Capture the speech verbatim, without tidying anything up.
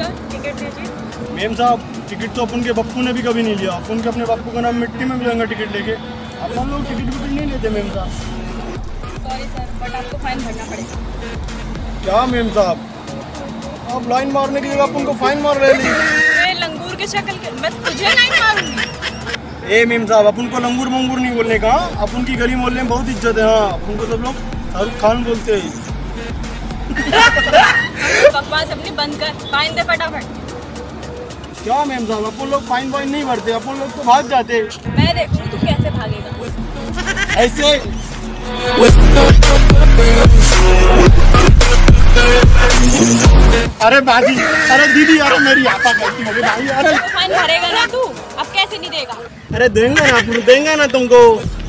Sir ticket दीजिए। Ma'am साहब ticket तो अपन के बप्पू ने भी कभी नहीं लिया, अपन के अपने बापू का नाम मिट्टी में मिलेंगे टिकट लेके, अपन लोग टिकट विकट नहीं लेते मेम साहब। सॉरी सर बट आपको फाइन भरना पड़ेगा। क्या मेम साहब आप लाइन मारने की जगह अपन को फाइन मार रहे हैं? लंगूर के शक्ल के मैं तुझे नहीं मारूंगी। ए मेम साहब अपन को लंगूर मंगूर नहीं बोलने का, अपन की गली मोहल्ले में बहुत इज्जत है। हाँ अपन को सब लोग शाहरुख खान बोलते हैं। बकवास अपनी बंद कर, फाइन दे फटाफट। क्या मेम साहब अपन लोग फाइन वाइन नहीं भरते, अपन लोग तो भाग जाते। मैं देखूं तू कैसे भागेगा। ऐसे अरे बाजी, अरे दीदी, अरे मेरी आपा गलती हो गई भाई। अरे फाइन भरेगा ना तू, अब कैसे नहीं देगा? अरे देंगे ना, देंगे ना तुमको।